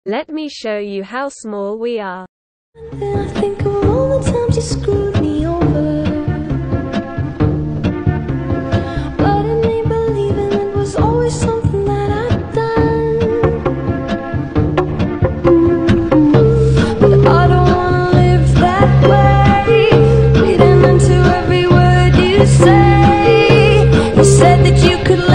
Let me show you how small we are. I think of all the times you screwed me over, but in me believing it was always something that I'd done. But I don't wanna live that way, reading into every word you say. You said that you could